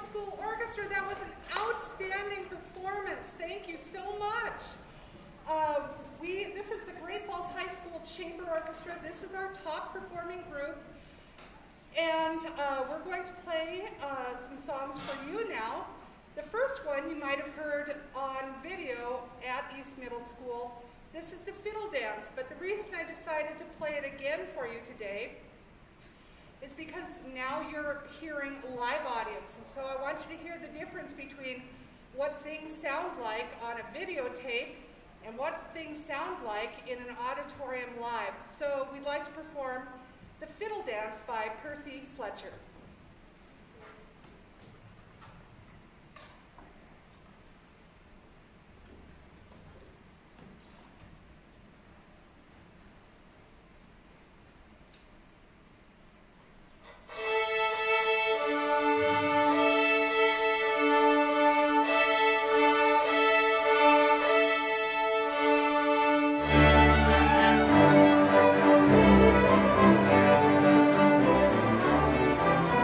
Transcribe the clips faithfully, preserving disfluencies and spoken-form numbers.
School Orchestra. That was an outstanding performance. Thank you so much. Uh, we, this is the Great Falls High School Chamber Orchestra. This is our top performing group. And uh, we're going to play uh, some songs for you now. The first one you might have heard on video at East Middle School. This is the Fiddle Dance, but the reason I decided to play it again for you today is because now you're hearing a live audience, and so I want you to hear the difference between what things sound like on a videotape and what things sound like in an auditorium live. So we'd like to perform the Fiddle Dance by Percy Fletcher. Thank you.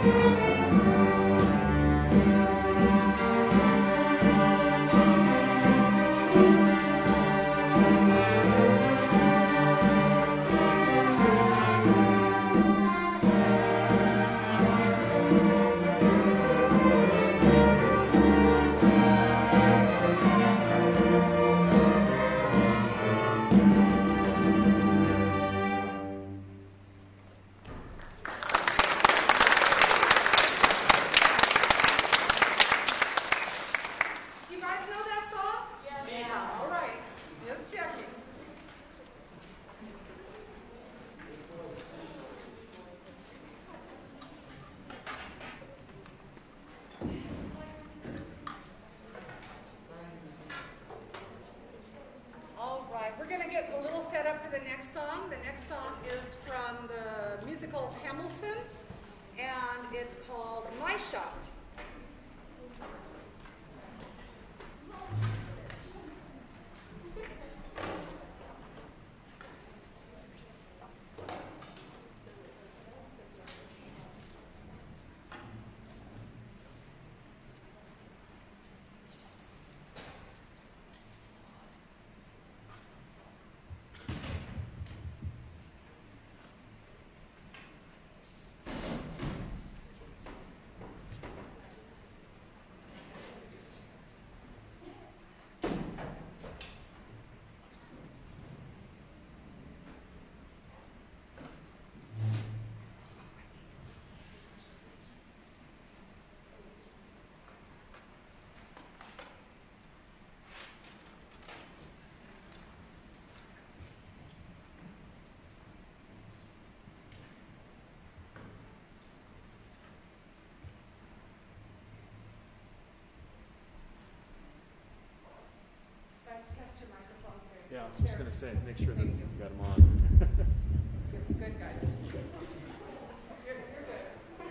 Yeah, I was just going to say, make sure that you got them on. Good, good guys. You're, you're good.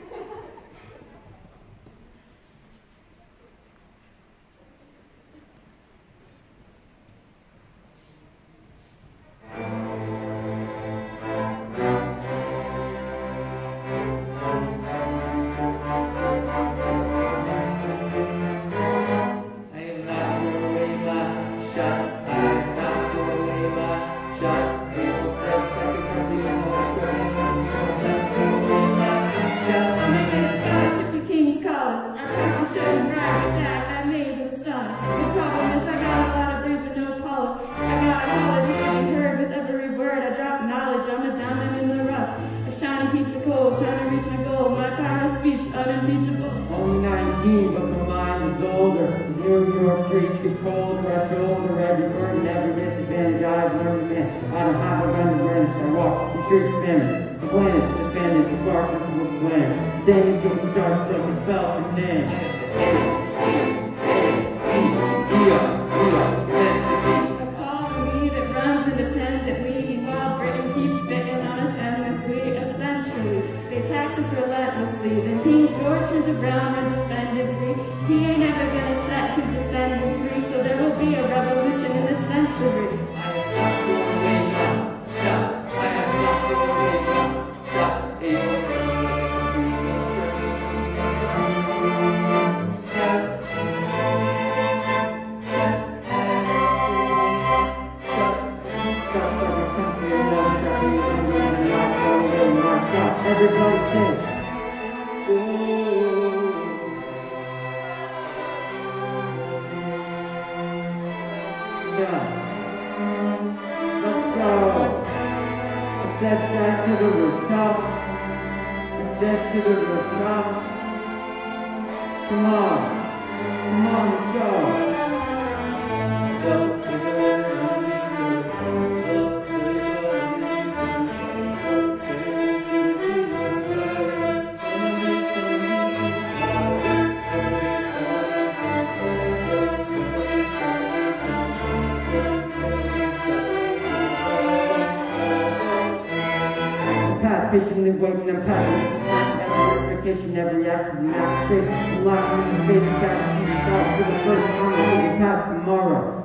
Patiently waiting and passing, every repetition, every action, and application, locking in the face of guaranteed results for the first time that we pass tomorrow.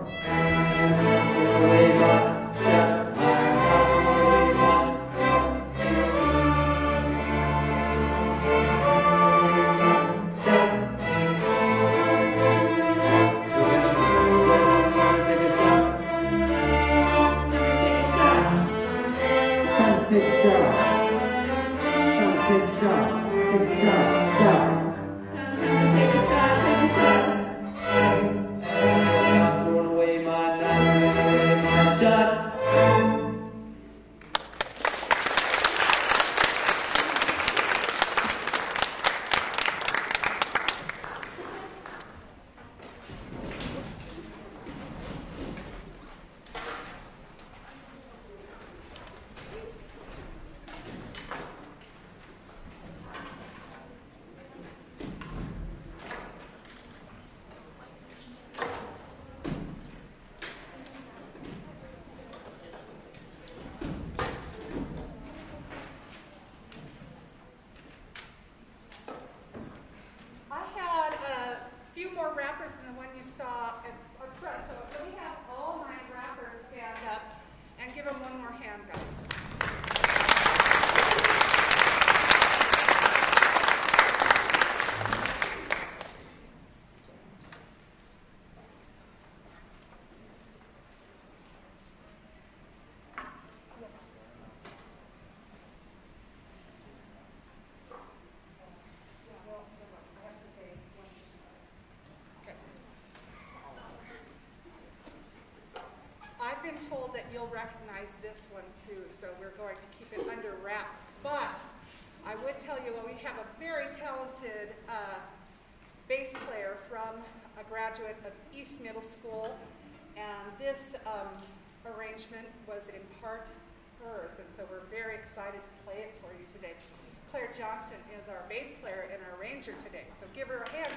you'll recognize this one too, so we're going to keep it under wraps. But I would tell you, well, we have a very talented uh, bass player from a graduate of East Middle School, and this um, arrangement was in part hers, and so we're very excited to play it for you today. Claire Johnson is our bass player and our arranger today, so give her a hand.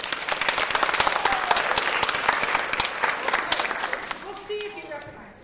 We'll see if you recognize it.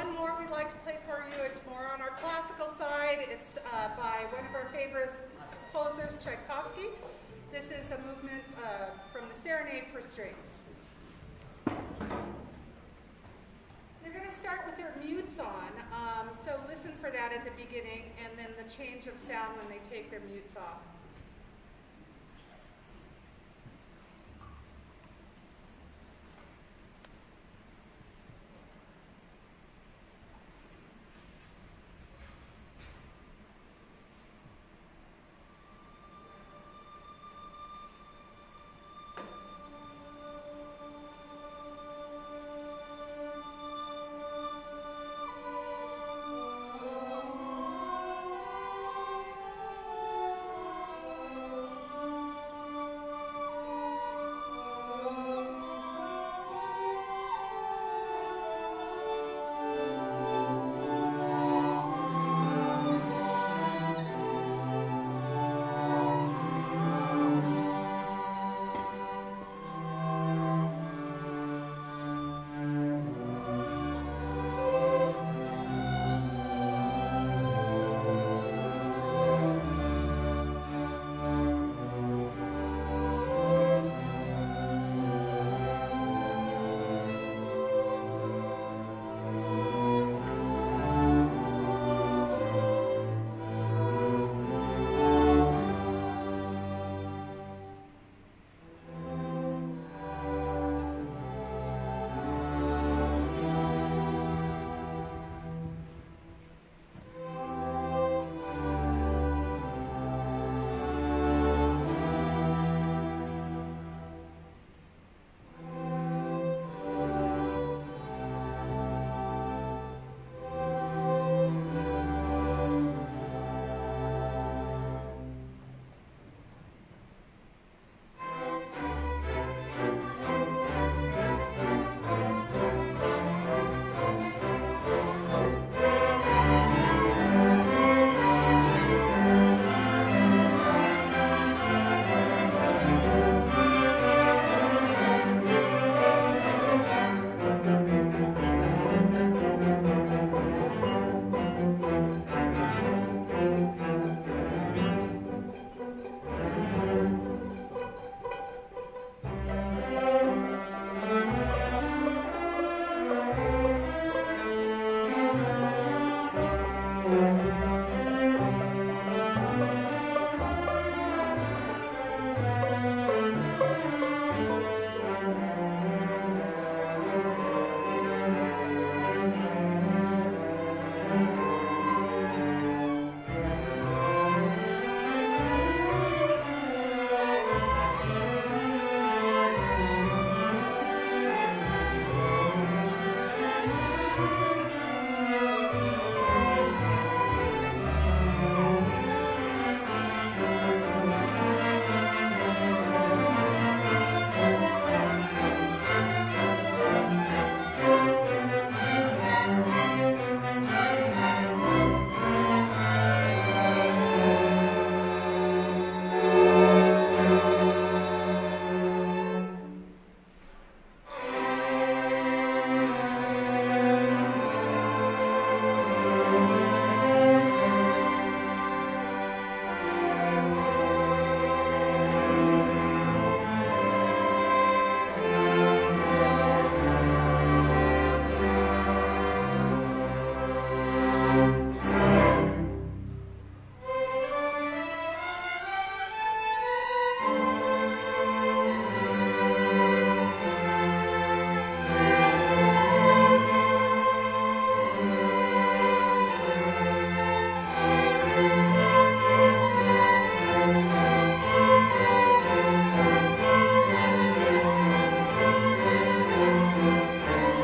one more we'd like to play for you. It's more on our classical side. It's uh, by one of our favorite composers, Tchaikovsky. This is a movement uh, from the Serenade for strings. They're going to start with their mutes on, um, so listen for that at the beginning, and then the change of sound when they take their mutes off.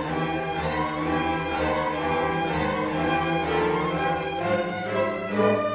Thank you.